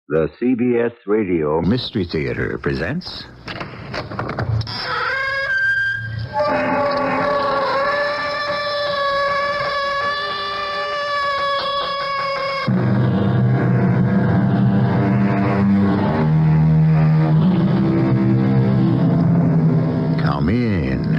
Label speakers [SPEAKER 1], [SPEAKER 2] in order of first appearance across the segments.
[SPEAKER 1] The CBS Radio Mystery Theater presents... Come in.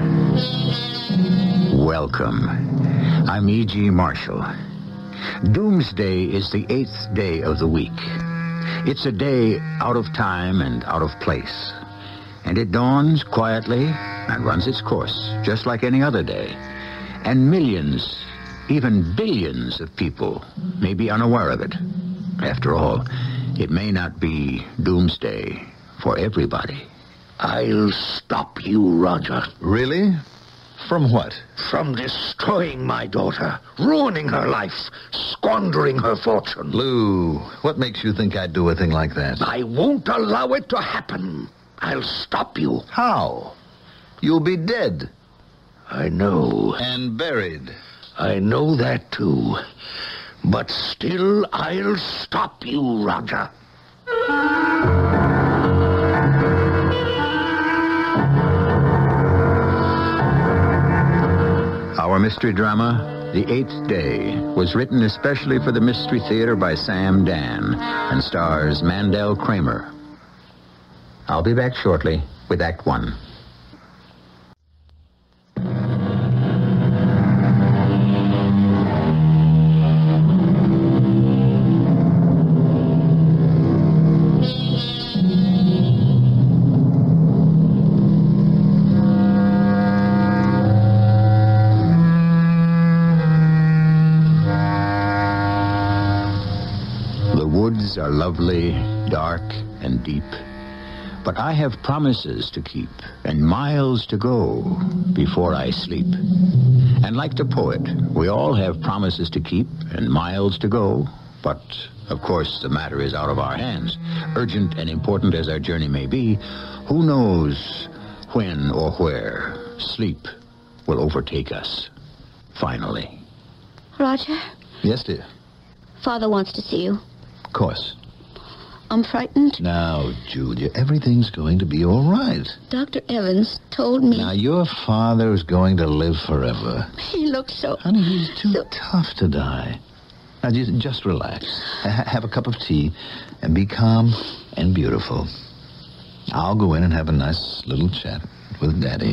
[SPEAKER 1] Welcome. I'm E.G. Marshall. Doomsday is the 8th day of the week. It's a day out of time and out of place. And it dawns quietly and runs its course, just like any other day. And millions, even billions of people may be unaware of it. After all, it may not be doomsday for everybody.
[SPEAKER 2] I'll stop you, Roger.
[SPEAKER 3] Really? From what?
[SPEAKER 2] From destroying my daughter, ruining her life, squandering her fortune.
[SPEAKER 3] Lou, what makes you think I'd do a thing like that?
[SPEAKER 2] I won't allow it to happen. I'll stop you.
[SPEAKER 3] How? You'll be dead.
[SPEAKER 2] I know.
[SPEAKER 3] And buried.
[SPEAKER 2] I know that, too. But still, I'll stop you, Roger.
[SPEAKER 1] Our mystery drama, The Eighth Day, was written especially for the Mystery Theater by Sam Dan and stars Mandel Kramer. I'll be back shortly with Act One. Are lovely, dark, and deep. But I have promises to keep and miles to go before I sleep. And like the poet, we all have promises to keep and miles to go. But, of course, the matter is out of our hands. Urgent and important as our journey may be, who knows when or where sleep will overtake us. Finally.
[SPEAKER 4] Roger?
[SPEAKER 3] Yes, dear.
[SPEAKER 4] Father wants to see you.
[SPEAKER 3] Of course.
[SPEAKER 4] I'm frightened.
[SPEAKER 3] Now, Julia, everything's going to be all right.
[SPEAKER 4] Dr. Evans told me...
[SPEAKER 3] Now, your father's going to live forever.
[SPEAKER 4] He looks so...
[SPEAKER 3] Honey, he's too tough to die. Now, just relax. Have a cup of tea and be calm and beautiful. I'll go in and have a nice little chat with Daddy.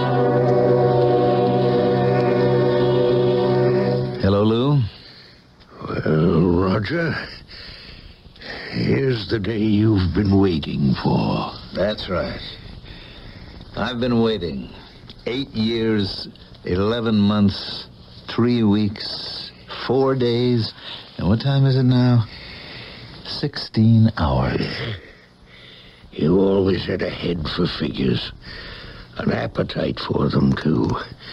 [SPEAKER 3] Hello, Lou.
[SPEAKER 2] Well, Roger, here's the day you've been waiting for.
[SPEAKER 3] That's right. I've been waiting. 8 years, 11 months, 3 weeks, 4 days, and what time is it now? 16 hours.
[SPEAKER 2] You always had a head for figures. An appetite for them, too.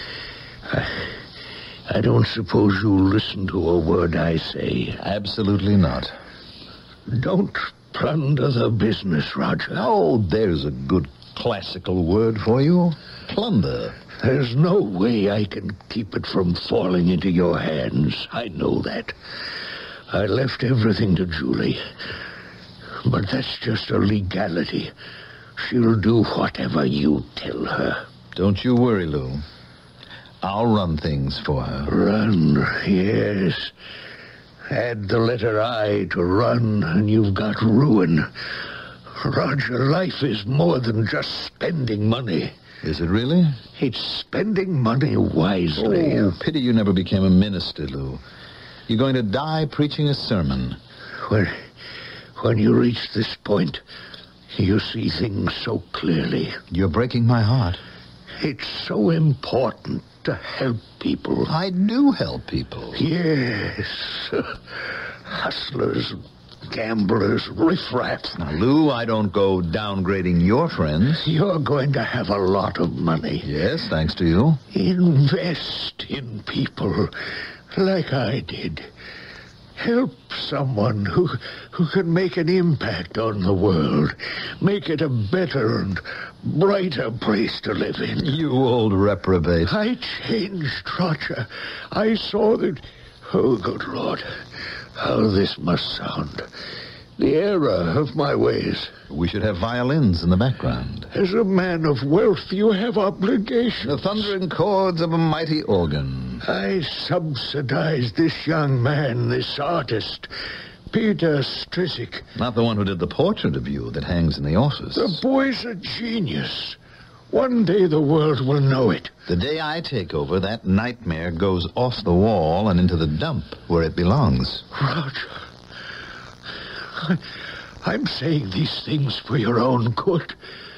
[SPEAKER 2] I don't suppose you'll listen to a word I say.
[SPEAKER 3] Absolutely not.
[SPEAKER 2] Don't plunder the business, Roger.
[SPEAKER 3] Oh, there's a good classical word for you. Plunder.
[SPEAKER 2] There's no way I can keep it from falling into your hands. I know that. I left everything to Julie. But that's just a legality. She'll do whatever you tell her.
[SPEAKER 3] Don't you worry, Lou. I'll run things for her.
[SPEAKER 2] Run, yes. Add the letter I to run, and you've got ruin. Roger, life is more than just spending money.
[SPEAKER 3] Is it really?
[SPEAKER 2] It's spending money wisely.
[SPEAKER 3] Oh, pity you never became a minister, Lou. You're going to die preaching a sermon.
[SPEAKER 2] When you reach this point, you see things so clearly.
[SPEAKER 3] You're breaking my heart.
[SPEAKER 2] It's so important to help people.
[SPEAKER 3] I do help people.
[SPEAKER 2] Yes. Hustlers, gamblers, riffraff.
[SPEAKER 3] Now, Lou, I don't go downgrading your friends.
[SPEAKER 2] You're going to have a lot of money.
[SPEAKER 3] Yes, thanks to you.
[SPEAKER 2] Invest in people like I did. Help someone who can make an impact on the world. Make it a better and brighter place to live in.
[SPEAKER 3] You old reprobate.
[SPEAKER 2] I changed, Roger. I saw that... Oh, good Lord. How this must sound. The error of my ways.
[SPEAKER 3] We should have violins in the background.
[SPEAKER 2] As a man of wealth, you have obligations.
[SPEAKER 3] The thundering chords of a mighty organ.
[SPEAKER 2] I subsidized this young man, this artist, Peter Strizik.
[SPEAKER 3] Not the one who did the portrait of you that hangs in the office.
[SPEAKER 2] The boy's a genius. One day the world will know it.
[SPEAKER 3] The day I take over, that nightmare goes off the wall and into the dump where it belongs.
[SPEAKER 2] Roger, I'm saying these things for your own good.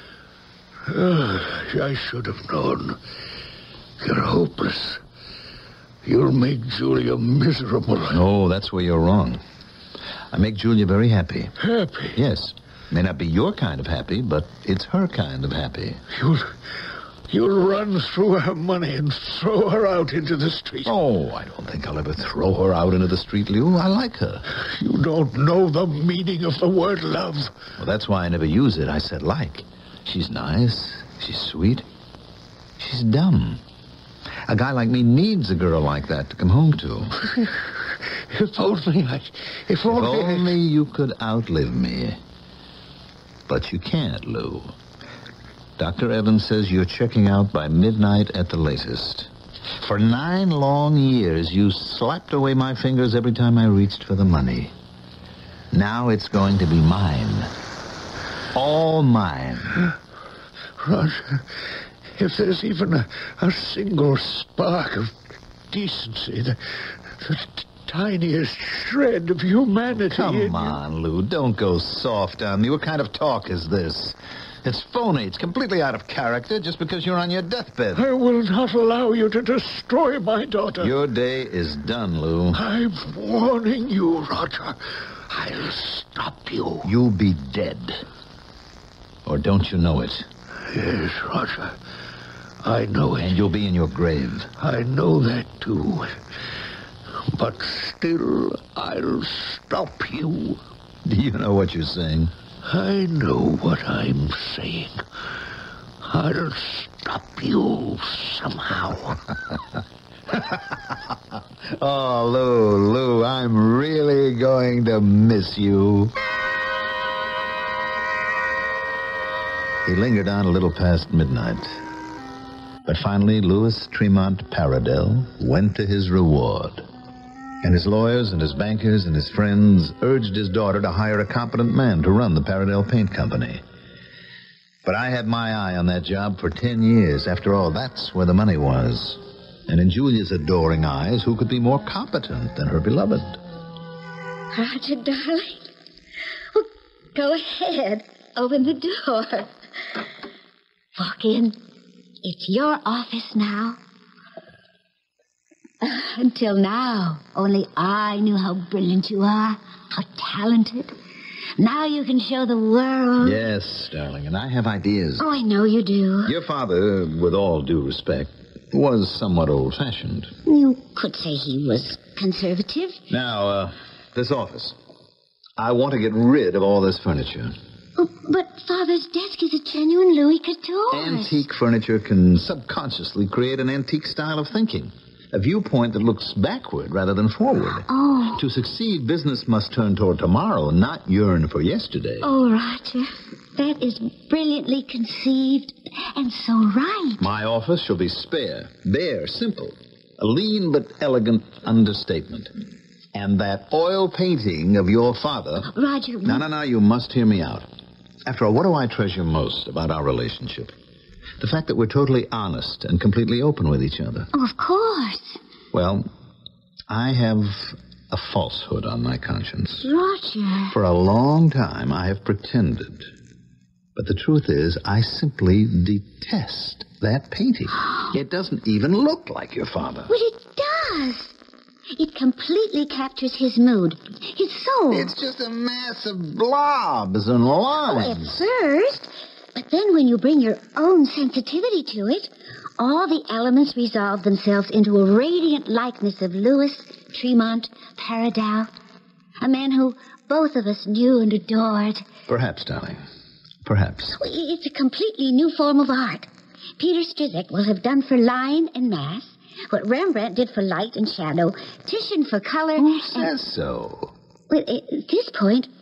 [SPEAKER 2] I should have known. You're hopeless. You'll make Julia miserable.
[SPEAKER 3] No, that's where you're wrong. I make Julia very happy.
[SPEAKER 2] Happy?
[SPEAKER 3] Yes. May not be your kind of happy, but it's her kind of happy.
[SPEAKER 2] You'll run through her money and throw her out into the street.
[SPEAKER 3] Oh, I don't think I'll ever throw her out into the street, Lou. I like her.
[SPEAKER 2] You don't know the meaning of the word love.
[SPEAKER 3] Well, that's why I never use it. I said like. She's nice. She's sweet. She's dumb. A guy like me needs a girl like that to come home to.
[SPEAKER 2] If only
[SPEAKER 3] you could outlive me. But you can't, Lou. Dr. Evans says you're checking out by midnight at the latest. For 9 long years, you slapped away my fingers every time I reached for the money. Now it's going to be mine. All mine.
[SPEAKER 2] Roger, if there's even a single spark of decency, the tiniest shred of humanity...
[SPEAKER 3] Come on, Lou, don't go soft on me. What kind of talk is this? It's phony. It's completely out of character just because you're on your deathbed.
[SPEAKER 2] I will not allow you to destroy my daughter.
[SPEAKER 3] Your day is done, Lou.
[SPEAKER 2] I'm warning you, Roger. I'll stop you.
[SPEAKER 3] You'll be dead. Or don't you know it?
[SPEAKER 2] Yes, Roger. I know it.
[SPEAKER 3] And you'll be in your grave.
[SPEAKER 2] I know that, too. But still, I'll stop you.
[SPEAKER 3] Do you know what you're saying?
[SPEAKER 2] I know what I'm saying. I'll stop you somehow.
[SPEAKER 3] Oh, Lou, I'm really going to miss you. He lingered on a little past midnight. But finally, Louis Tremont Paradell went to his reward. And his lawyers and his bankers and his friends urged his daughter to hire a competent man to run the Paradell Paint Company. But I had my eye on that job for 10 years. After all, that's where the money was. And in Julia's adoring eyes, who could be more competent than her beloved?
[SPEAKER 4] Roger, darling. Well, go ahead. Open the door. Walk in. It's your office now. Until now, only I knew how brilliant you are, how talented. Now you can show the world.
[SPEAKER 3] Yes, darling, and I have ideas.
[SPEAKER 4] Oh, I know you do.
[SPEAKER 3] Your father, with all due respect, was somewhat old-fashioned.
[SPEAKER 4] You could say he was conservative.
[SPEAKER 3] Now, this office. I want to get rid of all this furniture.
[SPEAKER 4] Oh, but Father's desk is a genuine Louis Couture.
[SPEAKER 3] Antique furniture can subconsciously create an antique style of thinking. A viewpoint that looks backward rather than forward.
[SPEAKER 4] Oh.
[SPEAKER 3] To succeed, business must turn toward tomorrow, not yearn for yesterday.
[SPEAKER 4] Oh, Roger, that is brilliantly conceived and so right.
[SPEAKER 3] My office shall be spare, bare, simple. A lean but elegant understatement. And that oil painting of your father...
[SPEAKER 4] Roger...
[SPEAKER 3] No, you must hear me out. After all, what do I treasure most about our relationship? The fact that we're totally honest and completely open with each other.
[SPEAKER 4] Oh, of course.
[SPEAKER 3] Well, I have a falsehood on my conscience.
[SPEAKER 4] Roger.
[SPEAKER 3] For a long time, I have pretended. But the truth is, I simply detest that painting. It doesn't even look like your father.
[SPEAKER 4] Well, it does. It completely captures his mood, his soul.
[SPEAKER 3] It's just a mass of blobs and lines.
[SPEAKER 4] Oh, at first. But then when you bring your own sensitivity to it, all the elements resolve themselves into a radiant likeness of Louis Tremont Paradell, a man who both of us knew and adored.
[SPEAKER 3] Perhaps, darling. Perhaps.
[SPEAKER 4] It's a completely new form of art. Peter Strizik will have done for line and mass what Rembrandt did for light and shadow, Titian for color.
[SPEAKER 3] Who says so?
[SPEAKER 4] Well, at this point,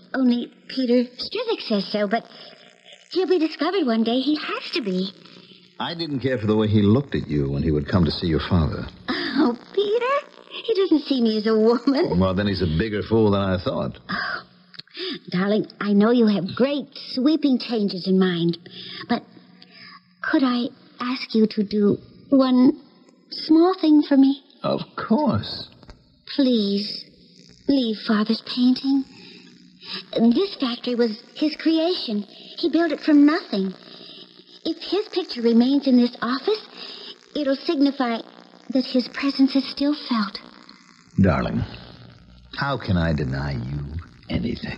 [SPEAKER 4] Only Peter Strivick says so, but he'll be discovered one day. He has to be.
[SPEAKER 3] I didn't care for the way he looked at you when he would come to see your father.
[SPEAKER 4] Oh, Peter? He doesn't see me as a woman.
[SPEAKER 3] Well, then he's a bigger fool than I thought.
[SPEAKER 4] Oh, darling, I know you have great, sweeping changes in mind, but could I ask you to do one small thing for me?
[SPEAKER 3] Of course.
[SPEAKER 4] Please, leave Father's painting. This factory was his creation. He built it from nothing. If his picture remains in this office, it'll signify that his presence is still felt.
[SPEAKER 3] Darling, how can I deny you anything?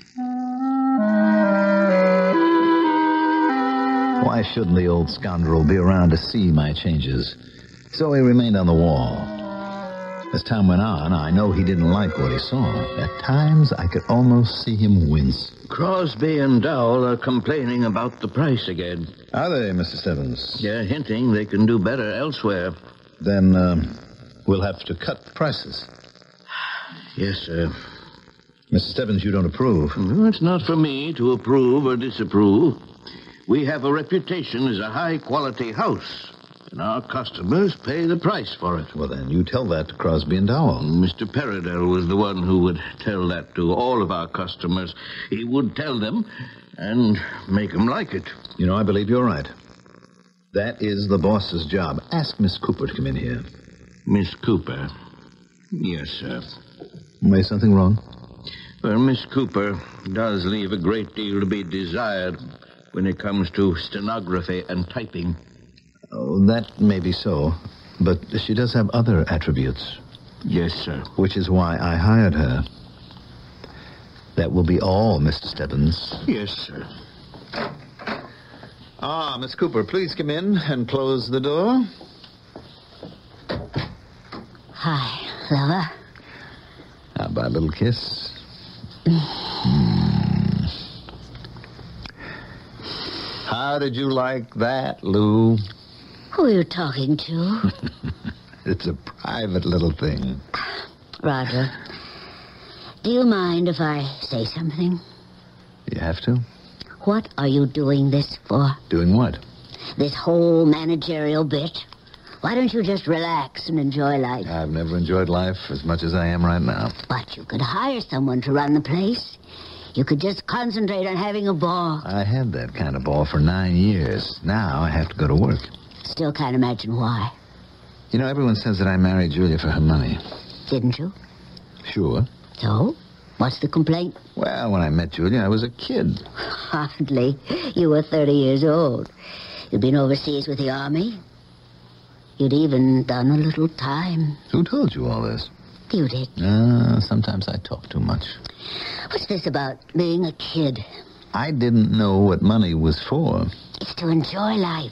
[SPEAKER 3] Why shouldn't the old scoundrel be around to see my changes? So he remained on the wall. As time went on, I know he didn't like what he saw. At times, I could almost see him wince.
[SPEAKER 2] Crosby and Dowell are complaining about the price again.
[SPEAKER 3] Are they, Mr. Stebbins?
[SPEAKER 2] They're hinting they can do better elsewhere.
[SPEAKER 3] Then, we'll have to cut prices.
[SPEAKER 2] Yes, sir.
[SPEAKER 3] Mr. Stebbins, you don't approve.
[SPEAKER 2] It's not for me to approve or disapprove. We have a reputation as a high-quality house, and our customers pay the price for it.
[SPEAKER 3] Well, then, you tell that to Crosby and Dowell.
[SPEAKER 2] Mr. Paradell was the one who would tell that to all of our customers. He would tell them and make them like it.
[SPEAKER 3] You know, I believe you're right. That is the boss's job. Ask Miss Cooper to come in here.
[SPEAKER 2] Miss Cooper? Yes, sir.
[SPEAKER 3] May something wrong?
[SPEAKER 2] Well, Miss Cooper does leave a great deal to be desired when it comes to stenography and typing.
[SPEAKER 3] Oh, that may be so, but she does have other attributes.
[SPEAKER 2] Yes, sir.
[SPEAKER 3] Which is why I hired her. That will be all, Mr. Stebbins.
[SPEAKER 2] Yes, sir.
[SPEAKER 3] Ah, Miss Cooper, please come in and close the door.
[SPEAKER 4] Hi, lover.
[SPEAKER 3] How about a little kiss? How did you like that, Lou?
[SPEAKER 4] Who are you talking to?
[SPEAKER 3] It's a private little thing.
[SPEAKER 4] Roger, do you mind if I say something?
[SPEAKER 3] You have to?
[SPEAKER 4] What are you doing this for?
[SPEAKER 3] Doing what?
[SPEAKER 4] This whole managerial bit. Why don't you just relax and enjoy life?
[SPEAKER 3] I've never enjoyed life as much as I am right now.
[SPEAKER 4] But you could hire someone to run the place. You could just concentrate on having a ball.
[SPEAKER 3] I had that kind of ball for 9 years. Now I have to go to work.
[SPEAKER 4] Still can't imagine why.
[SPEAKER 3] You know, everyone says that I married Julia for her money.
[SPEAKER 4] Didn't you?
[SPEAKER 3] Sure.
[SPEAKER 4] So? What's the complaint?
[SPEAKER 3] Well, when I met Julia, I was a kid.
[SPEAKER 4] Hardly. You were 30 years old. You'd been overseas with the army. You'd even done a little time.
[SPEAKER 3] Who told you all this?
[SPEAKER 4] You did.
[SPEAKER 3] Sometimes I talk too much.
[SPEAKER 4] What's this about being a kid?
[SPEAKER 3] I didn't know what money was for.
[SPEAKER 4] It's to enjoy life.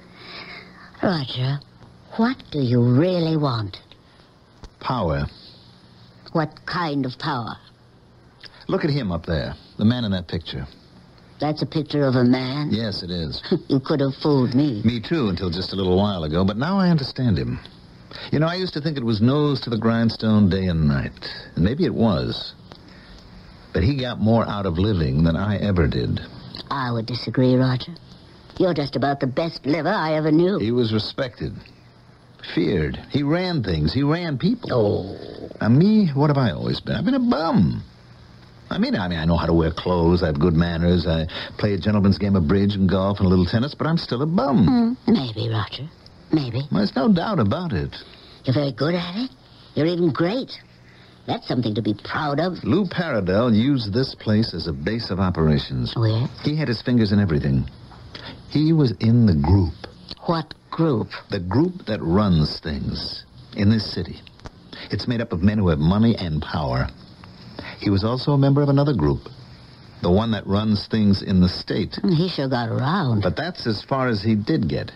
[SPEAKER 4] Roger, what do you really want?
[SPEAKER 3] Power.
[SPEAKER 4] What kind of power?
[SPEAKER 3] Look at him up there, the man in that picture.
[SPEAKER 4] That's a picture of a man?
[SPEAKER 3] Yes, it is.
[SPEAKER 4] You could have fooled me.
[SPEAKER 3] Me too, until just a little while ago, but now I understand him. You know, I used to think it was nose to the grindstone day and night. And maybe it was. But he got more out of living than I ever did.
[SPEAKER 4] I would disagree, Roger. You're just about the best liver I ever knew.
[SPEAKER 3] He was respected. Feared. He ran things. He ran people.
[SPEAKER 4] Oh.
[SPEAKER 3] Now, me, what have I always been? I've been a bum. I mean, I know how to wear clothes. I have good manners. I play a gentleman's game of bridge and golf and a little tennis, but I'm still a bum.
[SPEAKER 4] Maybe, Roger. Maybe.
[SPEAKER 3] Well, there's no doubt about it.
[SPEAKER 4] You're very good at it. You're even great. That's something to be proud of.
[SPEAKER 3] Lou Paradell used this place as a base of operations.
[SPEAKER 4] Oh, yes?
[SPEAKER 3] He had his fingers in everything. He was in the group.
[SPEAKER 4] What group?
[SPEAKER 3] The group that runs things in this city. It's made up of men who have money and power. He was also a member of another group. The one that runs things in the state.
[SPEAKER 4] He sure got around.
[SPEAKER 3] But that's as far as he did get.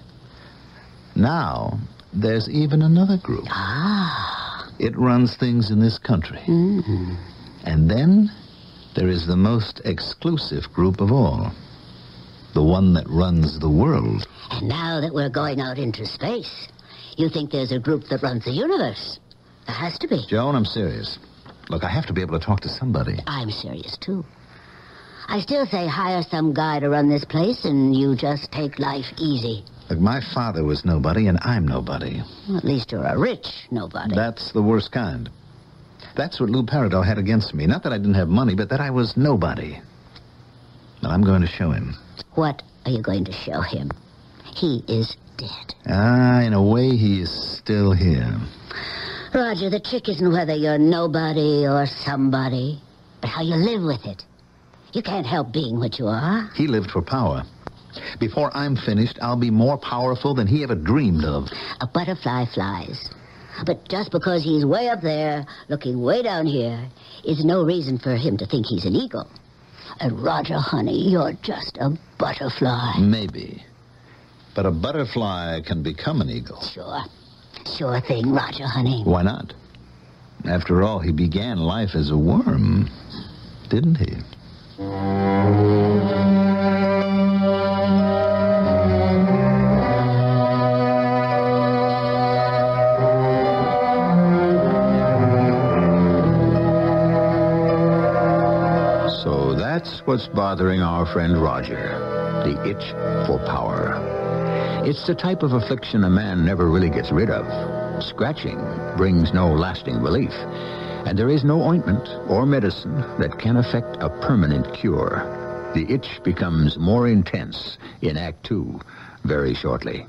[SPEAKER 3] Now, there's even another group.
[SPEAKER 4] Ah.
[SPEAKER 3] It runs things in this country.
[SPEAKER 4] Mm-hmm.
[SPEAKER 3] And then there is the most exclusive group of all. The one that runs the world.
[SPEAKER 4] And now that we're going out into space, you think there's a group that runs the universe? There has to be.
[SPEAKER 3] Joan, I'm serious. Look, I have to be able to talk to somebody.
[SPEAKER 4] I'm serious, too. I still say hire some guy to run this place and you just take life easy.
[SPEAKER 3] Look, my father was nobody and I'm nobody.
[SPEAKER 4] Well, at least you're a rich nobody.
[SPEAKER 3] That's the worst kind. That's what Lou Paradol had against me. Not that I didn't have money, but that I was nobody. Well, I'm going to show him.
[SPEAKER 4] What are you going to show him? He is dead.
[SPEAKER 3] In a way, he is still here.
[SPEAKER 4] Roger, the trick isn't whether you're nobody or somebody, but how you live with it. You can't help being what you are.
[SPEAKER 3] He lived for power. Before I'm finished, I'll be more powerful than he ever dreamed of.
[SPEAKER 4] A butterfly flies. But just because he's way up there, looking way down here, is no reason for him to think he's an eagle. And Roger, honey, you're just a butterfly.
[SPEAKER 3] Maybe. But a butterfly can become an eagle.
[SPEAKER 4] Sure thing, Roger, honey.
[SPEAKER 3] Why not? After all, he began life as a worm, didn't he?
[SPEAKER 1] So that's what's bothering our friend Roger, the itch for power. It's the type of affliction a man never really gets rid of. Scratching brings no lasting relief, and there is no ointment or medicine that can effect a permanent cure. The itch becomes more intense in Act 2 very shortly.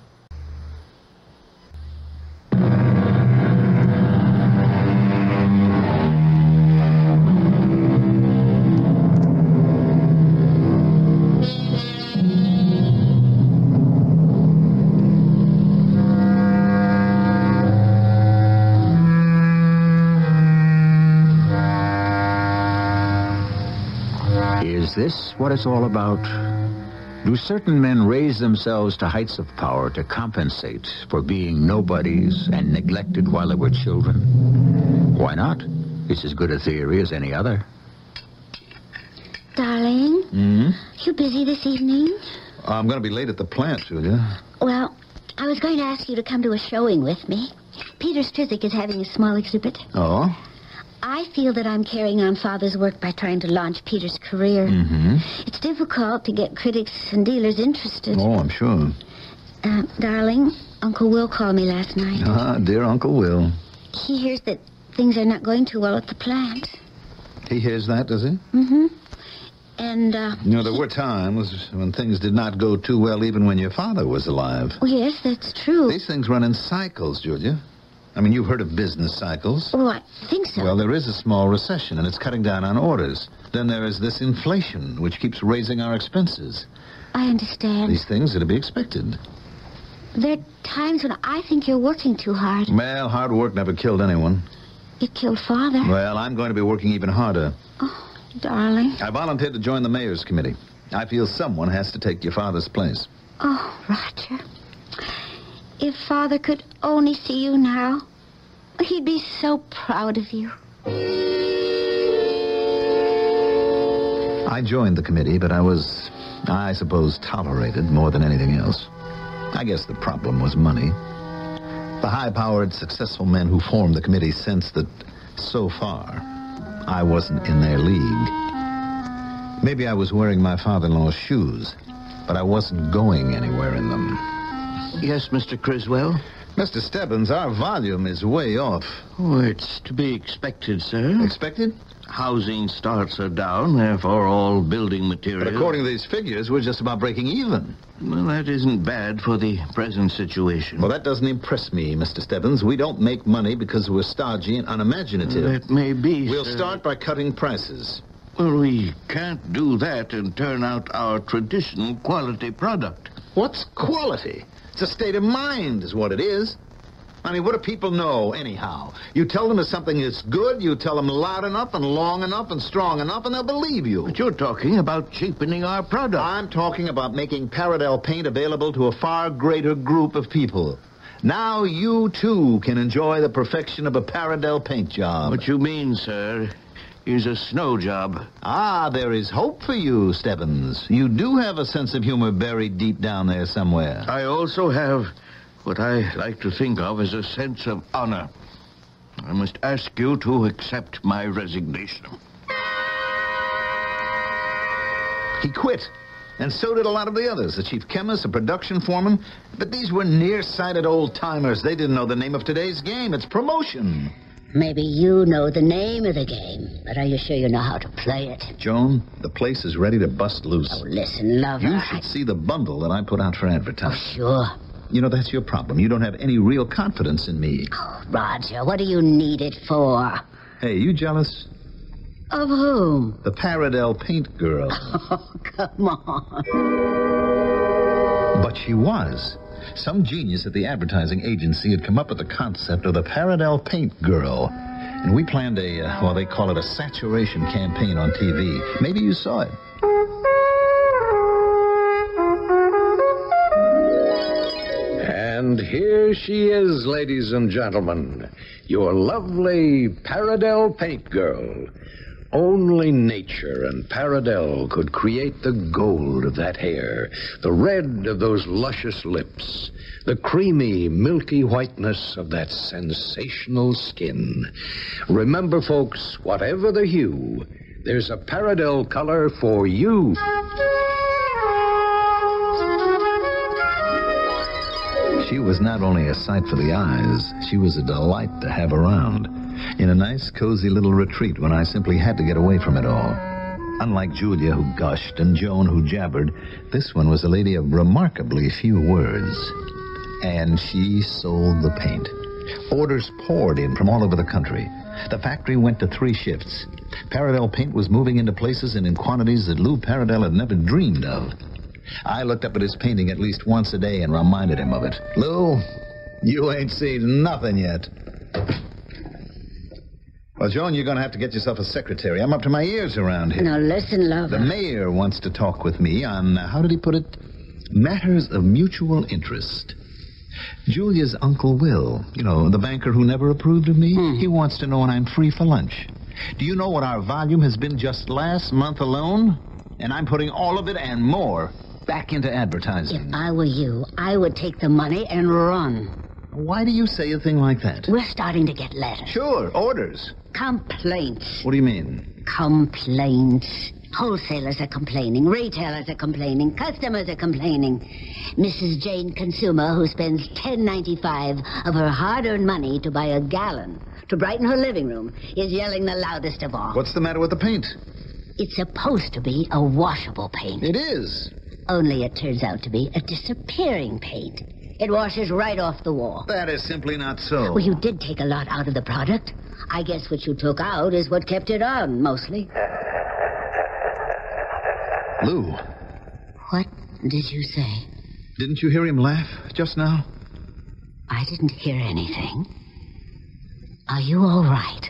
[SPEAKER 1] Is this what it's all about? Do certain men raise themselves to heights of power to compensate for being nobodies and neglected while they were children? Why not? It's as good a theory as any other.
[SPEAKER 4] Darling, you busy this evening?
[SPEAKER 3] I'm going to be late at the plant, Julia.
[SPEAKER 4] Well, I was going to ask you to come to a showing with me. Peter Strizik is having a small exhibit.
[SPEAKER 3] Oh?
[SPEAKER 4] I feel that I'm carrying on Father's work by trying to launch Peter's career. It's difficult to get critics and dealers interested.
[SPEAKER 3] Oh, I'm sure.
[SPEAKER 4] Darling, Uncle Will called me last night.
[SPEAKER 3] Ah, dear Uncle Will.
[SPEAKER 4] He hears that things are not going too well at the plant.
[SPEAKER 3] He hears that, does he?
[SPEAKER 4] And,
[SPEAKER 3] there were times when things did not go too well even when your father was alive.
[SPEAKER 4] Oh, yes, that's true.
[SPEAKER 3] These things run in cycles, Julia. I mean, you've heard of business cycles.
[SPEAKER 4] Oh, I think so.
[SPEAKER 3] Well, there is a small recession, and it's cutting down on orders. Then there is this inflation, which keeps raising our expenses.
[SPEAKER 4] I understand.
[SPEAKER 3] These things are to be expected.
[SPEAKER 4] There are times when I think you're working too hard.
[SPEAKER 3] Well, hard work never killed anyone.
[SPEAKER 4] It killed Father.
[SPEAKER 3] Well, I'm going to be working even harder.
[SPEAKER 4] Oh, darling.
[SPEAKER 3] I volunteered to join the mayor's committee. I feel someone has to take your father's place.
[SPEAKER 4] Oh, Roger. If Father could only see you now, he'd be so proud of you.
[SPEAKER 3] I joined the committee, but I was, I suppose, tolerated more than anything else. I guess the problem was money. The high-powered, successful men who formed the committee sensed that, so far, I wasn't in their league. Maybe I was wearing my father-in-law's shoes, but I wasn't going anywhere in them.
[SPEAKER 2] Yes, Mr. Criswell?
[SPEAKER 3] Mr. Stebbins, our volume is way off.
[SPEAKER 2] Oh, it's to be expected, sir.
[SPEAKER 3] Expected?
[SPEAKER 2] Housing starts are down, therefore all building material.
[SPEAKER 3] But according to these figures, we're just about breaking even.
[SPEAKER 2] Well, that isn't bad for the present situation.
[SPEAKER 3] Well, that doesn't impress me, Mr. Stebbins. We don't make money because we're stodgy and unimaginative.
[SPEAKER 2] That may be,
[SPEAKER 3] We'll
[SPEAKER 2] sir.
[SPEAKER 3] start by cutting prices.
[SPEAKER 2] Well, we can't do that and turn out our traditional quality product.
[SPEAKER 3] What's quality? It's a state of mind is what it is. I mean, what do people know, anyhow? You tell them if something is good, you tell them loud enough and long enough and strong enough, and they'll believe you.
[SPEAKER 2] But you're talking about cheapening our product.
[SPEAKER 3] I'm talking about making Paradel paint available to a far greater group of people. Now you, too, can enjoy the perfection of a Paradel paint job.
[SPEAKER 2] What you mean, sir, is a snow job.
[SPEAKER 3] Ah, there is hope for you, Stebbins. You do have a sense of humor buried deep down there somewhere.
[SPEAKER 2] I also have what I like to think of as a sense of honor. I must ask you to accept my resignation.
[SPEAKER 3] He quit. And so did a lot of the others, the chief chemist, the production foreman. But these were nearsighted old-timers. They didn't know the name of today's game. It's promotion.
[SPEAKER 4] Maybe you know the name of the game, but are you sure you know how to play it?
[SPEAKER 3] Joan, the place is ready to bust loose.
[SPEAKER 4] Oh, listen, lover.
[SPEAKER 3] You should see the bundle that I put out for
[SPEAKER 4] Oh,
[SPEAKER 3] advertising.
[SPEAKER 4] sure.
[SPEAKER 3] You know, that's your problem. You don't have any real confidence in me.
[SPEAKER 4] Oh, Roger, what do you need it for?
[SPEAKER 3] Hey, you jealous?
[SPEAKER 4] Of whom?
[SPEAKER 3] The Paradell paint girl.
[SPEAKER 4] Oh, come on.
[SPEAKER 3] But she was. Some genius at the advertising agency had come up with the concept of the Paradell paint girl. And we planned they call it a saturation campaign on TV. Maybe you saw it.
[SPEAKER 2] And here she is, ladies and gentlemen. Your lovely Paradell paint girl. Only nature and Paradell could create the gold of that hair, the red of those luscious lips, the creamy, milky whiteness of that sensational skin. Remember, folks, whatever the hue, there's a Paradell color for you.
[SPEAKER 3] She was not only a sight for the eyes, she was a delight to have around. In a nice, cozy little retreat when I simply had to get away from it all. Unlike Julia, who gushed, and Joan, who jabbered, this one was a lady of remarkably few words. And she sold the paint. Orders poured in from all over the country. The factory went to 3 shifts. Paradell paint was moving into places and in quantities that Lou Paradell had never dreamed of. I looked up at his painting at least once a day and reminded him of it. Lou, you ain't seen nothing yet. Well, Joan, you're going to have to get yourself a secretary. I'm up to my ears around here.
[SPEAKER 4] Now, listen, lover.
[SPEAKER 3] The mayor wants to talk with me on, how did he put it? Matters of mutual interest. Julia's Uncle Will, you know, the banker who never approved of me, he wants to know when I'm free for lunch. Do you know what our volume has been just last month alone? And I'm putting all of it and more back into advertising.
[SPEAKER 4] If I were you, I would take the money and run.
[SPEAKER 3] Why do you say a thing like that?
[SPEAKER 4] We're starting to get letters.
[SPEAKER 3] Sure, orders.
[SPEAKER 4] Complaints.
[SPEAKER 3] What do you mean?
[SPEAKER 4] Complaints. Wholesalers are complaining. Retailers are complaining. Customers are complaining. Mrs. Jane Consumer, who spends $10.95 of her hard-earned money to buy a gallon to brighten her living room, is yelling the loudest of all.
[SPEAKER 3] What's the matter with the paint?
[SPEAKER 4] It's supposed to be a washable paint.
[SPEAKER 3] It is.
[SPEAKER 4] Only it turns out to be a disappearing paint. It washes right off the wall.
[SPEAKER 3] That is simply not so.
[SPEAKER 4] Well, you did take a lot out of the product. I guess what you took out is what kept it on, mostly.
[SPEAKER 3] Lou.
[SPEAKER 4] What did you say?
[SPEAKER 3] Didn't you hear him laugh just now?
[SPEAKER 4] I didn't hear anything. Are you all right?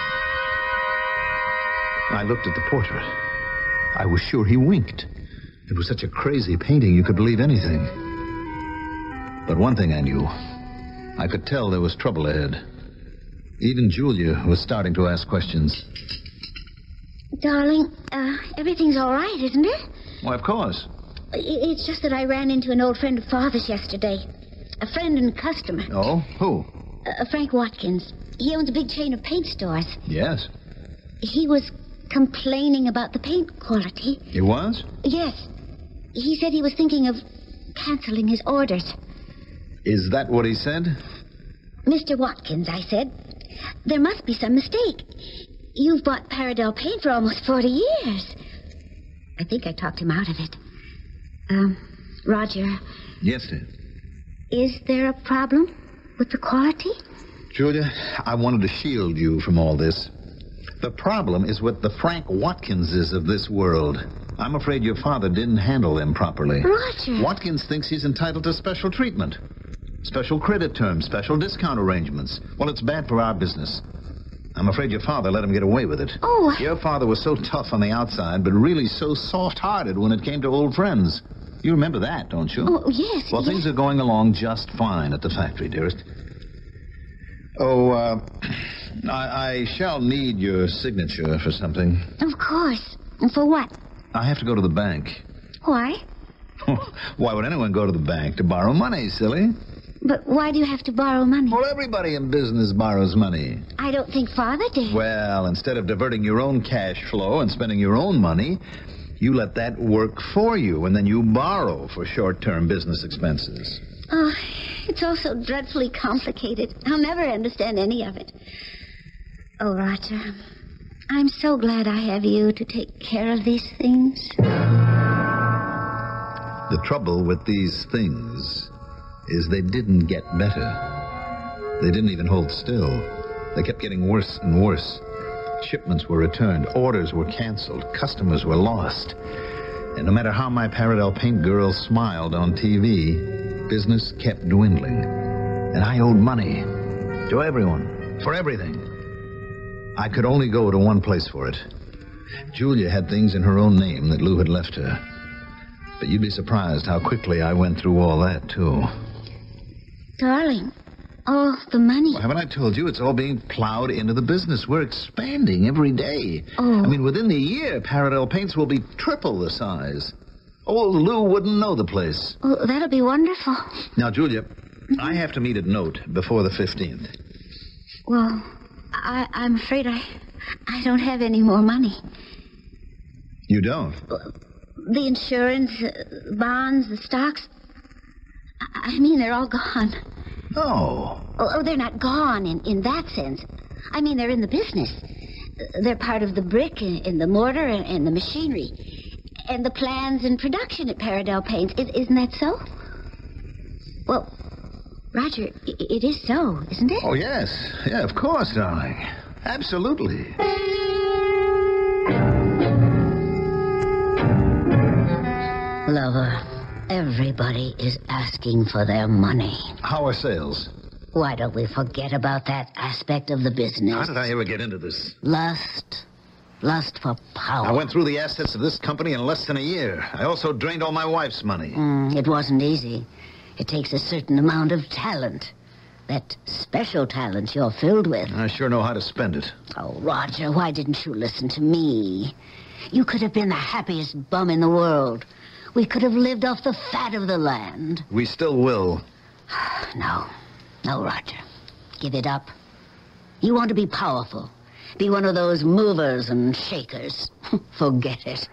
[SPEAKER 3] I looked at the portrait. I was sure he winked. It was such a crazy painting you could believe anything. But one thing I knew. I could tell there was trouble ahead. Even Julia was starting to ask questions.
[SPEAKER 4] Darling, everything's all right, isn't it?
[SPEAKER 3] Why, of course.
[SPEAKER 4] It's just that I ran into an old friend of Father's yesterday. A friend and customer.
[SPEAKER 3] Oh? Who?
[SPEAKER 4] Frank Watkins. He owns a big chain of paint stores.
[SPEAKER 3] Yes.
[SPEAKER 4] He was complaining about the paint quality.
[SPEAKER 3] He was?
[SPEAKER 4] Yes. He said he was thinking of canceling his orders.
[SPEAKER 3] Is that what he said?
[SPEAKER 4] Mr. Watkins, I said, there must be some mistake. You've bought Paradell paint for almost 40 years. I think I talked him out of it. Roger.
[SPEAKER 3] Yes, sir.
[SPEAKER 4] Is there a problem with the quality?
[SPEAKER 3] Julia, I wanted to shield you from all this. The problem is with the Frank Watkinses of this world. I'm afraid your father didn't handle them properly.
[SPEAKER 4] Roger.
[SPEAKER 3] Watkins thinks he's entitled to special treatment. Special credit terms, special discount arrangements. Well, it's bad for our business. I'm afraid your father let him get away with it.
[SPEAKER 4] Oh.
[SPEAKER 3] Your father was so tough on the outside, but really so soft-hearted when it came to old friends. You remember that, don't you?
[SPEAKER 4] Oh, yes.
[SPEAKER 3] Well,
[SPEAKER 4] yes.
[SPEAKER 3] things are going along just fine at the factory, dearest. Oh, I shall need your signature for something.
[SPEAKER 4] Of course. And for what?
[SPEAKER 3] I have to go to the bank.
[SPEAKER 4] Why?
[SPEAKER 3] Why would anyone go to the bank? To borrow money, silly.
[SPEAKER 4] But why do you have to borrow money?
[SPEAKER 3] Well, everybody in business borrows money.
[SPEAKER 4] I don't think Father did.
[SPEAKER 3] Well, instead of diverting your own cash flow and spending your own money, You let that work for you, and then you borrow for short-term business expenses.
[SPEAKER 4] Oh, it's all so dreadfully complicated. I'll never understand any of it. Oh, Roger, I'm so glad I have you to take care of these things.
[SPEAKER 3] The trouble with these things is they didn't get better. They didn't even hold still. They kept getting worse and worse. Shipments were returned, orders were canceled, customers were lost. And no matter how my Paradise paint girl smiled on TV, business kept dwindling. And I owed money to everyone, for everything. I could only go to one place for it. Julia had things in her own name that Lou had left her. But you'd be surprised how quickly I went through all that, too.
[SPEAKER 4] Darling, oh, the money.
[SPEAKER 3] Well, haven't I told you it's all being plowed into the business? We're expanding every day.
[SPEAKER 4] Oh.
[SPEAKER 3] I mean, within the year, Paradise Paints will be triple the size. Old Lou wouldn't know the place.
[SPEAKER 4] Oh, that'll be wonderful.
[SPEAKER 3] Now, Julia, I have to meet at Note before the 15th.
[SPEAKER 4] Well, I'm afraid I don't have any more money.
[SPEAKER 3] You don't?
[SPEAKER 4] The insurance, bonds, the stocks. I mean, they're all gone.
[SPEAKER 3] Oh.
[SPEAKER 4] Oh, they're not gone in that sense. I mean, they're in the business. They're part of the brick and the mortar and the machinery. And the plans and production at Paradise Paints. Isn't that so? Well, Roger, it is so, isn't it?
[SPEAKER 3] Oh, yes. Yeah, of course, darling. Absolutely.
[SPEAKER 4] Lover, everybody is asking for their money.
[SPEAKER 3] How are sales?
[SPEAKER 4] Why don't we forget about that aspect of the business?
[SPEAKER 3] How did I ever get into this?
[SPEAKER 4] Lust for power.
[SPEAKER 3] I went through the assets of this company in less than a year. I also drained all my wife's money.
[SPEAKER 4] It wasn't easy. It takes a certain amount of talent. That special talent you're filled with.
[SPEAKER 3] I sure know how to spend it.
[SPEAKER 4] Oh, Roger, why didn't you listen to me? You could have been the happiest bum in the world. We could have lived off the fat of the land.
[SPEAKER 3] We still will.
[SPEAKER 4] No, Roger. Give it up. You want to be powerful. Be one of those movers and shakers. Forget it.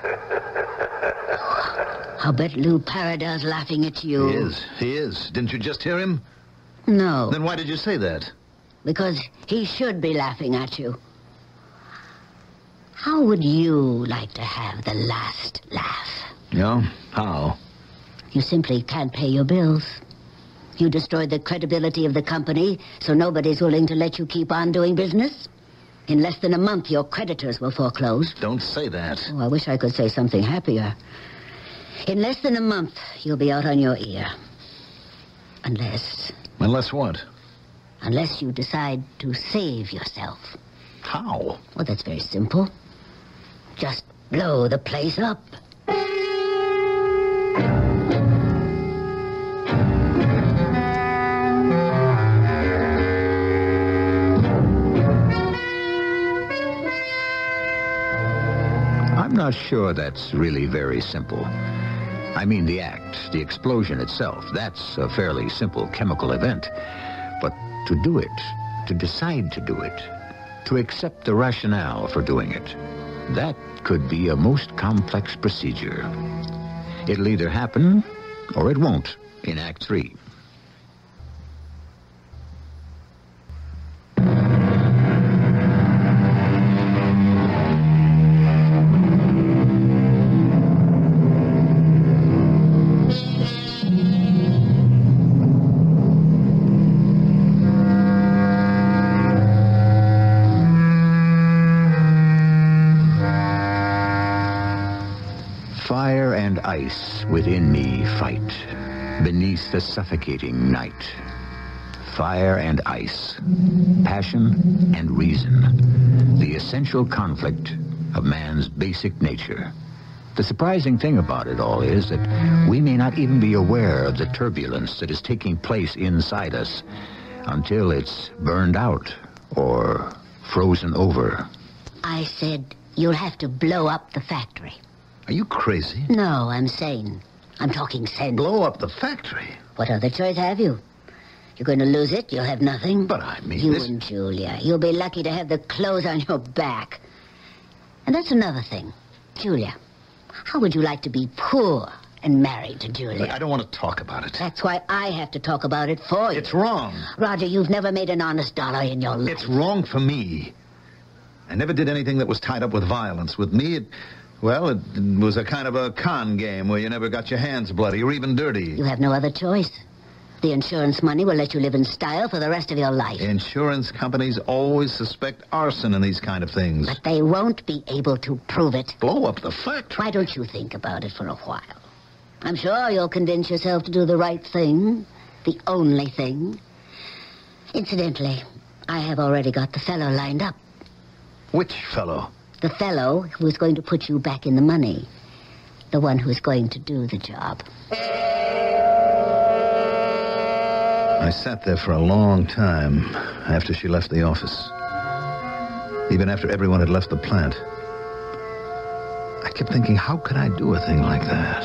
[SPEAKER 4] I'll bet Lou Paradis laughing at you.
[SPEAKER 3] He is. Didn't you just hear him?
[SPEAKER 4] No.
[SPEAKER 3] Then why did you say that?
[SPEAKER 4] Because he should be laughing at you. How would you like to have the last laugh?
[SPEAKER 3] Yeah? How?
[SPEAKER 4] You simply can't pay your bills. You destroyed the credibility of the company, so nobody's willing to let you keep on doing business. In less than a month, your creditors will foreclose.
[SPEAKER 3] Don't say that.
[SPEAKER 4] Oh, I wish I could say something happier. In less than a month, you'll be out on your ear. Unless...
[SPEAKER 3] Unless what?
[SPEAKER 4] Unless you decide to save yourself.
[SPEAKER 3] How?
[SPEAKER 4] Well, that's very simple. Just blow the place up.
[SPEAKER 1] I'm not sure that's really very simple. I mean, the act, the explosion itself, that's a fairly simple chemical event. But to do it, to decide to do it, to accept the rationale for doing it, that could be a most complex procedure. It'll either happen or it won't in Act 3. Fire and ice within me fight beneath the suffocating night. Fire and ice, passion and reason, the essential conflict of man's basic nature. The surprising thing about it all is that we may not even be aware of the turbulence that is taking place inside us until it's burned out or frozen over.
[SPEAKER 4] I said you'll have to blow up the factory.
[SPEAKER 3] Are you crazy?
[SPEAKER 4] No, I'm sane. I'm talking sense.
[SPEAKER 3] Blow up the factory?
[SPEAKER 4] What other choice have you? You're going to lose it, you'll have nothing.
[SPEAKER 3] But I mean,
[SPEAKER 4] You
[SPEAKER 3] this...
[SPEAKER 4] and Julia, you'll be lucky to have the clothes on your back. And that's another thing. Julia, How would you like to be poor and married to Julia?
[SPEAKER 3] Look, I don't want to talk about it.
[SPEAKER 4] That's why I have to talk about it for you.
[SPEAKER 3] It's wrong.
[SPEAKER 4] Roger, you've never made an honest dollar in your life.
[SPEAKER 3] It's wrong for me. I never did anything that was tied up with violence. With me, it was a kind of a con game where you never got your hands bloody or even dirty.
[SPEAKER 4] You have no other choice. The insurance money will let you live in style for the rest of your life.
[SPEAKER 3] Insurance companies always suspect arson in these kind of things.
[SPEAKER 4] But they won't be able to prove it.
[SPEAKER 3] Blow up the factory.
[SPEAKER 4] Why don't you think about it for a while? I'm sure you'll convince yourself to do the right thing. The only thing. Incidentally, I have already got the fellow lined up.
[SPEAKER 3] Which fellow?
[SPEAKER 4] The fellow who is going to put you back in the money. The one who is going to do the job.
[SPEAKER 3] I sat there for a long time after she left the office. Even after everyone had left the plant. I kept thinking, how could I do a thing like that?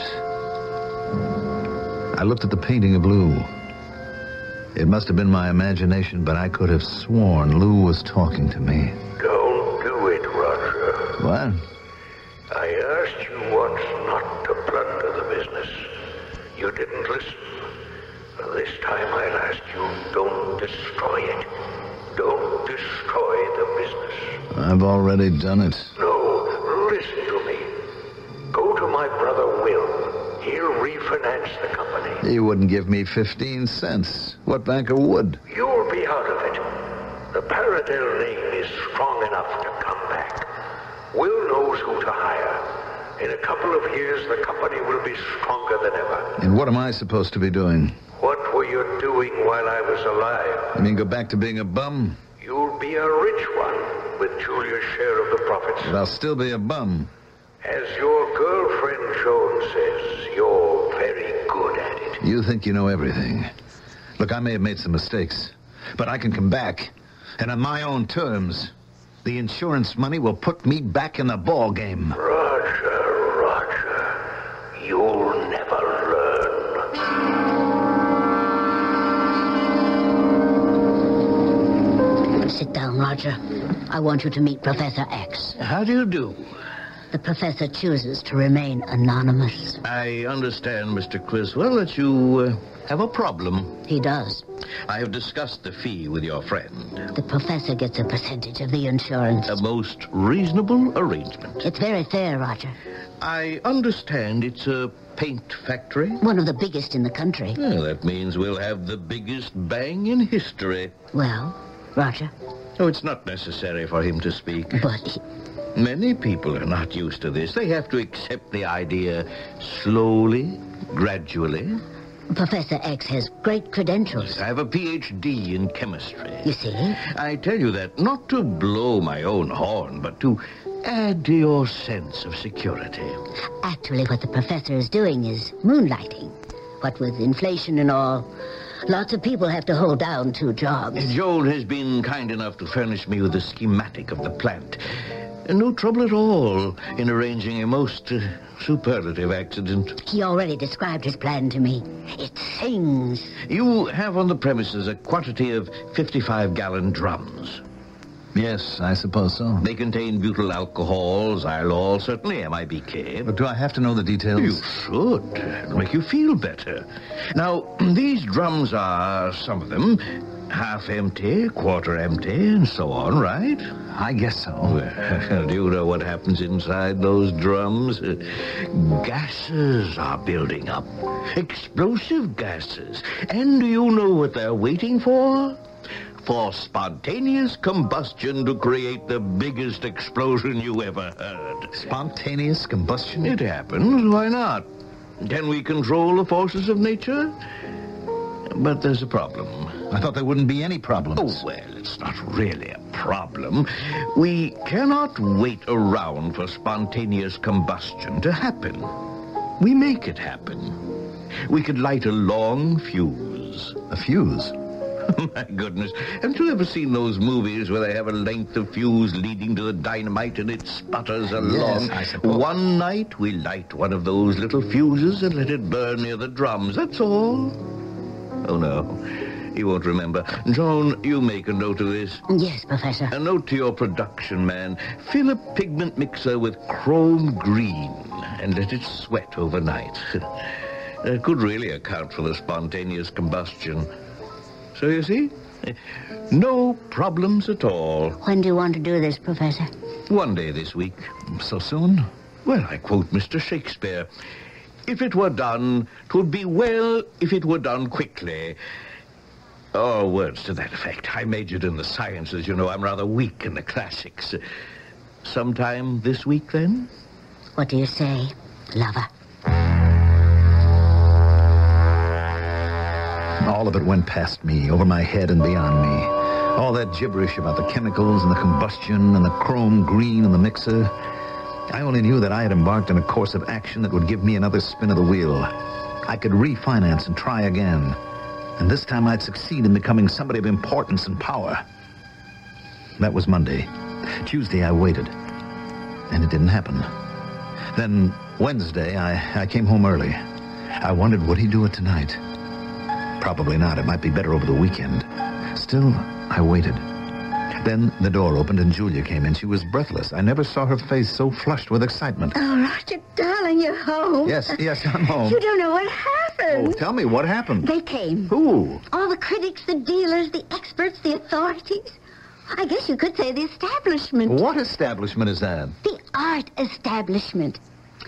[SPEAKER 3] I looked at the painting of Lou. It must have been my imagination, but I could have sworn Lou was talking to me.
[SPEAKER 2] Don't do it, Roger.
[SPEAKER 3] What?
[SPEAKER 2] I asked you once not to plunder the business. You didn't listen. This time I'll ask you, don't destroy it. Don't destroy the business.
[SPEAKER 3] I've already done it.
[SPEAKER 2] No, listen to me. Go to my brother Will. He'll refinance the company.
[SPEAKER 3] He wouldn't give me 15 cents. What banker would?
[SPEAKER 2] You'll be out of it. The Paradell name is strong enough to come back. Will knows who to hire. In a couple of years, the company will be stronger than ever.
[SPEAKER 3] And what am I supposed to be doing?
[SPEAKER 2] What were you doing while I was alive?
[SPEAKER 3] You mean go back to being a bum?
[SPEAKER 2] You'll be a rich one with Julia's share of the profits.
[SPEAKER 3] But I'll still be a bum.
[SPEAKER 2] As your girlfriend Joan says, you're very good at it.
[SPEAKER 3] You think you know everything. Look, I may have made some mistakes, but I can come back. And on my own terms. The insurance money will put me back in the ball game.
[SPEAKER 2] Roger, you'll never learn.
[SPEAKER 4] Sit down, Roger. I want you to meet Professor X.
[SPEAKER 2] How do you do?
[SPEAKER 4] The professor chooses to remain anonymous.
[SPEAKER 2] I understand, Mr. Criswell, that you have a problem.
[SPEAKER 4] He does.
[SPEAKER 2] I have discussed the fee with your friend.
[SPEAKER 4] The professor gets a percentage of the insurance.
[SPEAKER 2] A most reasonable arrangement.
[SPEAKER 4] It's very fair, Roger.
[SPEAKER 2] I understand it's a paint factory.
[SPEAKER 4] One of the biggest in the country.
[SPEAKER 2] Well, that means we'll have the biggest bang in history.
[SPEAKER 4] Well, Roger?
[SPEAKER 2] Oh, it's not necessary for him to speak.
[SPEAKER 4] But
[SPEAKER 2] Many people are not used to this. They have to accept the idea slowly, gradually.
[SPEAKER 4] Professor X has great credentials.
[SPEAKER 2] I have a Ph.D. in chemistry.
[SPEAKER 4] You see?
[SPEAKER 2] I tell you that not to blow my own horn, but to add to your sense of security.
[SPEAKER 4] Actually, what the professor is doing is moonlighting. What with inflation and all, lots of people have to hold down 2 jobs.
[SPEAKER 2] Joel has been kind enough to furnish me with a schematic of the plant. No trouble at all in arranging a most superlative accident.
[SPEAKER 4] He already described his plan to me. It sings.
[SPEAKER 2] You have on the premises a quantity of 55-gallon drums.
[SPEAKER 3] Yes, I suppose so.
[SPEAKER 2] They contain butyl alcohol, xylol, certainly MIBK.
[SPEAKER 3] But do I have to know the details?
[SPEAKER 2] You should. It'll make you feel better. Now, these drums are, some of them, half empty, quarter empty, and so on, right?
[SPEAKER 3] I guess so.
[SPEAKER 2] Well, do you know what happens inside those drums? Gases are building up. Explosive gases. And do you know what they're waiting for? For spontaneous combustion to create the biggest explosion you ever heard.
[SPEAKER 3] Spontaneous combustion?
[SPEAKER 2] It happens. Why not? Can we control the forces of nature? But there's a problem.
[SPEAKER 3] I thought there wouldn't be any problems.
[SPEAKER 2] Oh, well, it's not really a problem. We cannot wait around for spontaneous combustion to happen. We make it happen. We could light a long fuse.
[SPEAKER 3] A fuse?
[SPEAKER 2] My goodness. Haven't you ever seen those movies where they have a length of fuse leading to the dynamite and it sputters along?
[SPEAKER 3] Yes, I suppose.
[SPEAKER 2] One night we light one of those little fuses and let it burn near the drums. That's all. Oh, no. He won't remember. Joan, you make a note of this.
[SPEAKER 4] Yes, Professor.
[SPEAKER 2] A note to your production man. Fill a pigment mixer with chrome green and let it sweat overnight. That could really account for the spontaneous combustion. So you see, no problems at all.
[SPEAKER 4] When do you want to do this, Professor?
[SPEAKER 2] One day this week.
[SPEAKER 3] So soon?
[SPEAKER 2] Well, I quote Mr. Shakespeare. If it were done, 'twould be well if it were done quickly. Or words to that effect. I majored in the sciences, you know. I'm rather weak in the classics. Sometime this week, then?
[SPEAKER 4] What do you say, lover?
[SPEAKER 3] All of it went past me, over my head and beyond me. All that gibberish about the chemicals and the combustion and the chrome green and the mixer. I only knew that I had embarked on a course of action that would give me another spin of the wheel. I could refinance and try again. And this time I'd succeed in becoming somebody of importance and power. That was Monday. Tuesday I waited. And it didn't happen. Then Wednesday I came home early. I wondered, would he do it tonight? Probably not. It might be better over the weekend. Still, I waited. Then the door opened and Julia came in. She was breathless. I never saw her face so flushed with excitement.
[SPEAKER 4] Oh, Roger, darling, you're home.
[SPEAKER 3] Yes, I'm home.
[SPEAKER 4] You don't know what happened.
[SPEAKER 3] Oh, tell me, what happened?
[SPEAKER 4] They came.
[SPEAKER 3] Who?
[SPEAKER 4] All the critics, the dealers, the experts, the authorities. I guess you could say the establishment.
[SPEAKER 3] What establishment is that?
[SPEAKER 4] The art establishment.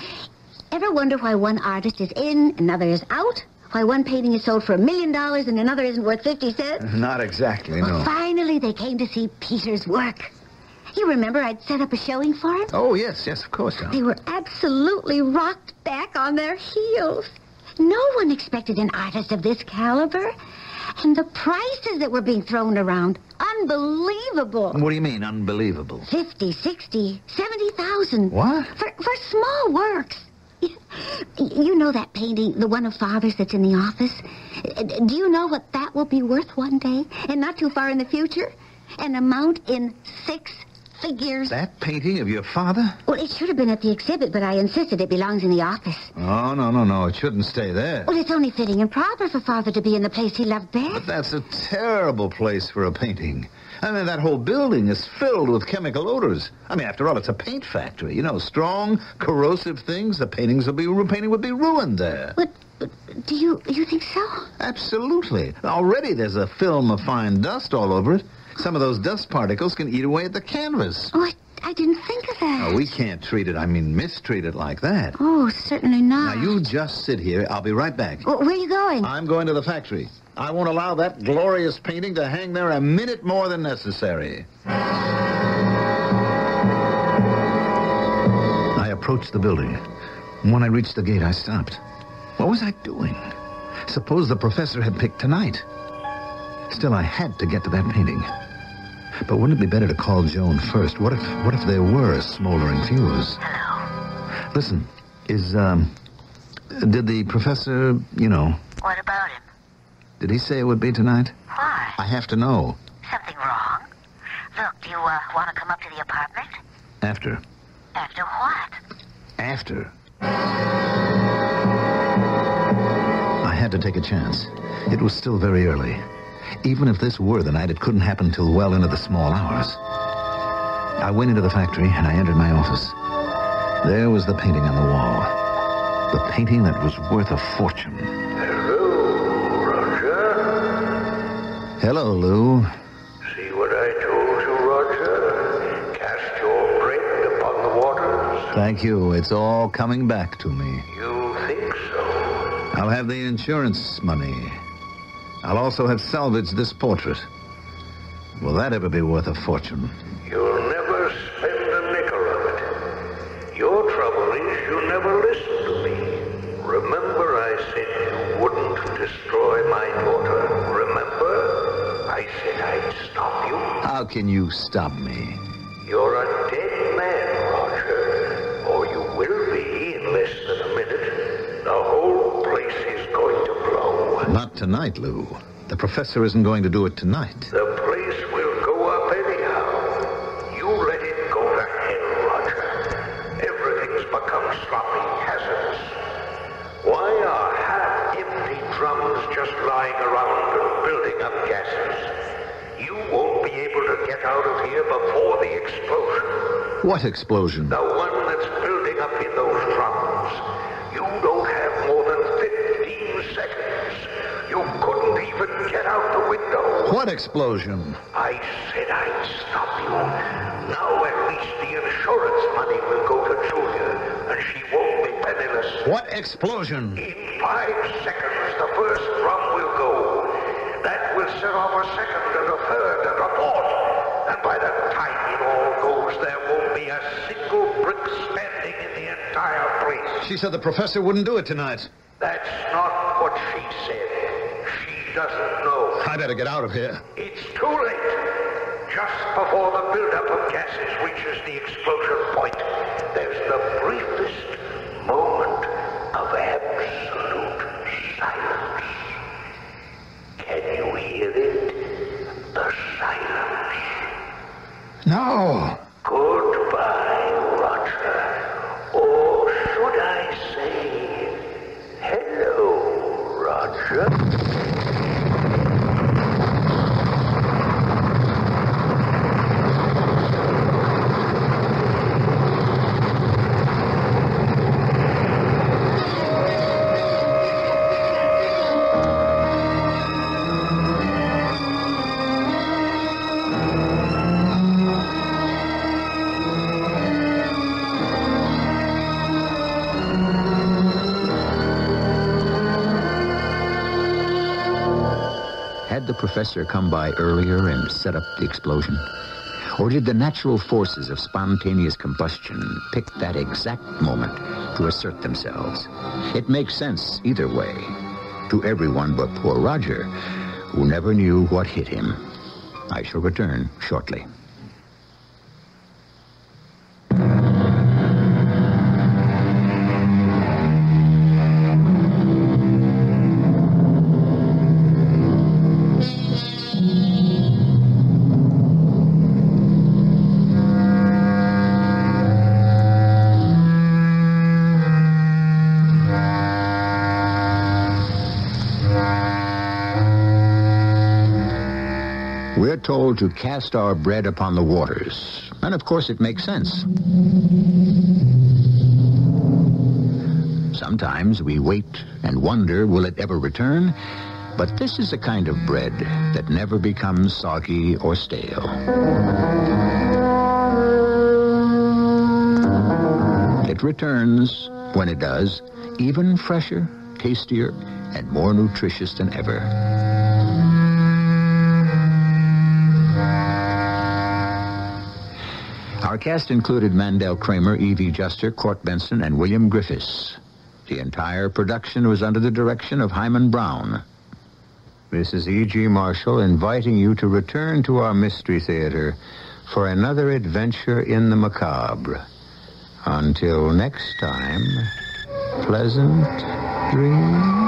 [SPEAKER 4] Ever wonder why one artist is in, another is out? Why one painting is sold for $1 million and another isn't worth 50 cents?
[SPEAKER 3] Not exactly,
[SPEAKER 4] Well,
[SPEAKER 3] no.
[SPEAKER 4] finally, they came to see Peter's work. You remember I'd set up a showing for him?
[SPEAKER 3] Oh, yes, of course. John.
[SPEAKER 4] They were absolutely rocked back on their heels. No one expected an artist of this caliber. And the prices that were being thrown around, unbelievable.
[SPEAKER 3] What do you mean, unbelievable?
[SPEAKER 4] 50, 60, 70,000.
[SPEAKER 3] What?
[SPEAKER 4] For small works. You know that painting, the one of Father's that's in the office? Do you know what that will be worth one day? And not too far in the future? An amount in 6 figures.
[SPEAKER 3] That painting of your father?
[SPEAKER 4] Well, it should have been at the exhibit, but I insisted it belongs in the office.
[SPEAKER 3] Oh, no. It shouldn't stay there.
[SPEAKER 4] Well, it's only fitting and proper for Father to be in the place he loved best.
[SPEAKER 3] But that's a terrible place for a painting. I mean, that whole building is filled with chemical odors. I mean, after all, it's a paint factory. You know, strong, corrosive things. The painting would be ruined there.
[SPEAKER 4] But do you think so?
[SPEAKER 3] Absolutely. Already there's a film of fine dust all over it. Some of those dust particles can eat away at the canvas.
[SPEAKER 4] Oh, I didn't think of that.
[SPEAKER 3] Oh, we can't mistreat it like that.
[SPEAKER 4] Oh, certainly not.
[SPEAKER 3] Now, you just sit here. I'll be right back.
[SPEAKER 4] Well, where are you going?
[SPEAKER 3] I'm going to the factory. I won't allow that glorious painting to hang there a minute more than necessary. I approached the building. When I reached the gate, I stopped. What was I doing? Suppose the professor had picked tonight. Still, I had to get to that painting. But wouldn't it be better to call Joan first? What if there were a smoldering fuse?
[SPEAKER 4] Hello.
[SPEAKER 3] Listen, did the professor,
[SPEAKER 4] What about him?
[SPEAKER 3] did he say it would be tonight?
[SPEAKER 4] Why?
[SPEAKER 3] I have to know.
[SPEAKER 4] Something wrong? Look, do you want to come up to the apartment?
[SPEAKER 3] After.
[SPEAKER 4] After what?
[SPEAKER 3] After. I had to take a chance. It was still very early. Even if this were the night, it couldn't happen till well into the small hours. I went into the factory and I entered my office. There was the painting on the wall. The painting that was worth a fortune.
[SPEAKER 2] Hello, Roger.
[SPEAKER 3] Hello, Lou.
[SPEAKER 2] See what I told you, Roger? Cast your bread upon the waters.
[SPEAKER 3] Thank you. It's all coming back to me.
[SPEAKER 2] You think so?
[SPEAKER 3] I'll have the insurance money. I'll also have salvaged this portrait. Will that ever be worth a fortune?
[SPEAKER 2] You'll never spend a nickel of it. Your trouble is you never listen to me. Remember I said you wouldn't destroy my daughter? Remember? I said I'd stop you.
[SPEAKER 3] How can you stop me?
[SPEAKER 2] You're a dead man, Roger. Or you will be in less than a minute. The whole place is going to blow.
[SPEAKER 3] Not tonight, Lou. The professor isn't going to do it tonight.
[SPEAKER 2] The place will go up anyhow. You let it go to hell, Roger. Everything's become sloppy, hazardous. Why are half-empty drums just lying around and building up You won't be able to get out of here before the explosion.
[SPEAKER 3] What explosion?
[SPEAKER 2] The one that's building up in those drums. You don't have more than 15 seconds. You couldn't even get out the window.
[SPEAKER 3] What explosion?
[SPEAKER 2] I said I'd stop you. Now at least the insurance money will go to Julia, and she won't be penniless.
[SPEAKER 3] What explosion?
[SPEAKER 2] In 5 seconds, the first drum will go. That will set off a second and a third and a fourth. And by the time it all goes, there won't be a single brick standing in the entire place.
[SPEAKER 3] She said the professor wouldn't do it tonight.
[SPEAKER 2] That's not what she said. She doesn't know.
[SPEAKER 3] I better get out of here.
[SPEAKER 2] It's too late. Just before the buildup of gases reaches the explosion point, there's the briefest moment of absolute silence. Can you hear it? The silence.
[SPEAKER 3] No.
[SPEAKER 2] Goodbye, Roger. Or should I say, hello, Roger?
[SPEAKER 1] Had the professor come by earlier and set up the explosion? Or did the natural forces of spontaneous combustion pick that exact moment to assert themselves? It makes sense either way, to everyone but poor Roger, who never knew what hit him. I shall return shortly. We're told to cast our bread upon the waters. And of course it makes sense. Sometimes we wait and wonder, will it ever return? But this is a kind of bread that never becomes soggy or stale. It returns, when it does, even fresher, tastier, and more nutritious than ever. Our cast included Mandel Kramer, Evie Juster, Court Benson, and William Griffiths. The entire production was under the direction of Hyman Brown. This is E.G. Marshall inviting you to return to our Mystery Theater for another adventure in the macabre. Until next time, pleasant dreams.